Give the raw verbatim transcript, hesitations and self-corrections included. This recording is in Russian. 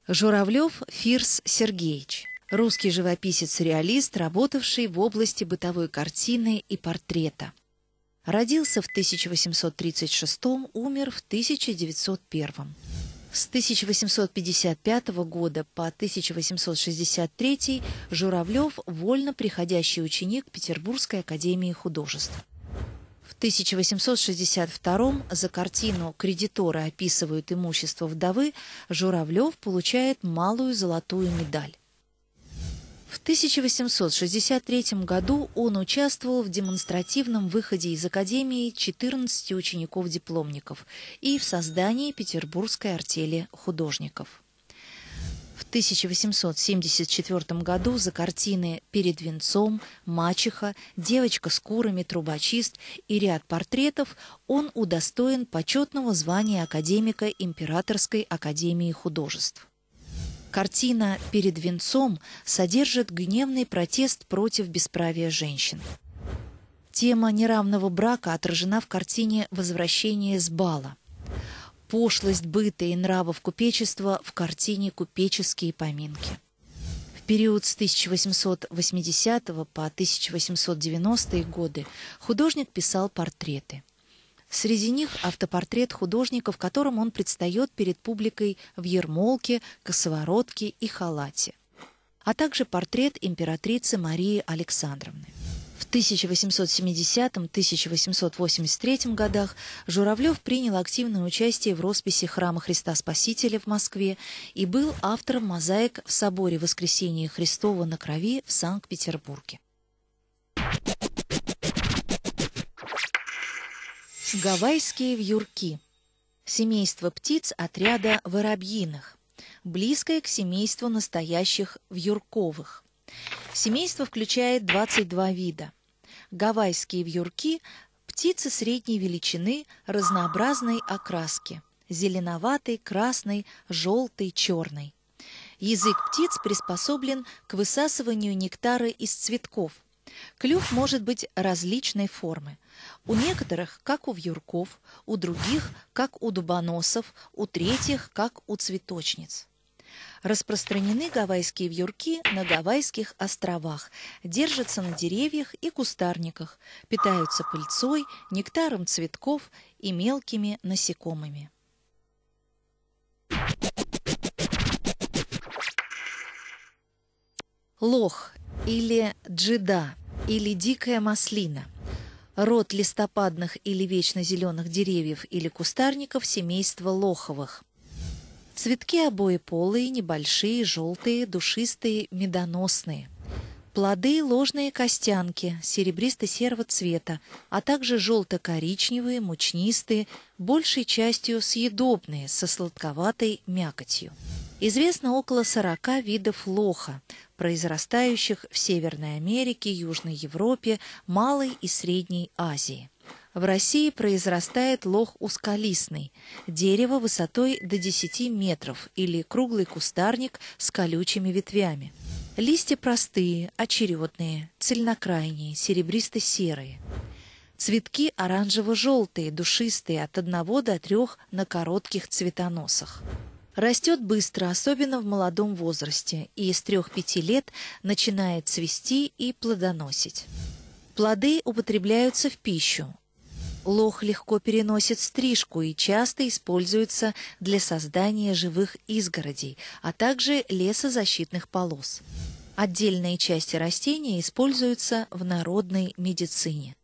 Журавлев Фирс Сергеевич. Русский живописец-сюрреалист, работавший в области бытовой картины и портрета. Родился в тысяча восемьсот тридцать шестом, умер в тысяча девятьсот первом. С тысяча восемьсот пятьдесят пятого года по тысяча восемьсот шестьдесят третий Журавлев – вольно приходящий ученик Петербургской академии художеств. В тысяча восемьсот шестьдесят втором за картину «Кредиторы описывают имущество вдовы» Журавлев получает малую золотую медаль. В тысяча восемьсот шестьдесят третьем году он участвовал в демонстративном выходе из академии четырнадцати учеников-дипломников и в создании Петербургской артели художников. В тысяча восемьсот семьдесят четвёртом году за картины «Перед венцом», «Мачеха», «Девочка с курами», «Трубочист» и ряд портретов он удостоен почетного звания академика Императорской академии художеств. Картина «Перед венцом» содержит гневный протест против бесправия женщин. Тема неравного брака отражена в картине «Возвращение с бала». Пошлость быта и нравов купечества в картине «Купеческие поминки». В период с тысяча восемьсот восьмидесятого по тысяча восемьсот девяностые годы художник писал портреты. Среди них автопортрет художника, в котором он предстает перед публикой в ермолке, косоворотке и халате, а также портрет императрицы Марии Александровны. В тысяча восемьсот семидесятом — тысяча восемьсот восемьдесят третьем годах Журавлев принял активное участие в росписи храма Христа Спасителя в Москве и был автором мозаик в соборе Воскресения Христова на Крови в Санкт-Петербурге. Гавайские вьюрки. Семейство птиц отряда воробьиных, близкое к семейству настоящих вьюрковых. Семейство включает двадцать два вида. Гавайские вьюрки – птицы средней величины, разнообразной окраски – зеленоватой, красной, желтой, черной. Язык птиц приспособлен к высасыванию нектара из цветков. Клюв может быть различной формы. У некоторых, как у вьюрков, у других, как у дубоносов, у третьих, как у цветочниц. Распространены гавайские вьюрки на Гавайских островах, держатся на деревьях и кустарниках, питаются пыльцой, нектаром цветков и мелкими насекомыми. Лох или джида или дикая маслина – род листопадных или вечно зеленых деревьев или кустарников семейства лоховых. Цветки обоеполые, небольшие, желтые, душистые, медоносные. Плоды – ложные костянки, серебристо-серого цвета, а также желто-коричневые, мучнистые, большей частью съедобные, со сладковатой мякотью. Известно около сорока видов лоха, произрастающих в Северной Америке, Южной Европе, Малой и Средней Азии. В России произрастает лох узколистный, дерево высотой до десяти метров или круглый кустарник с колючими ветвями. Листья простые, очередные, цельнокрайние, серебристо-серые. Цветки оранжево-желтые, душистые, от одного до трех на коротких цветоносах. Растет быстро, особенно в молодом возрасте, и с трёх-пяти лет начинает цвести и плодоносить. Плоды употребляются в пищу. Лох легко переносит стрижку и часто используется для создания живых изгородей, а также лесозащитных полос. Отдельные части растения используются в народной медицине.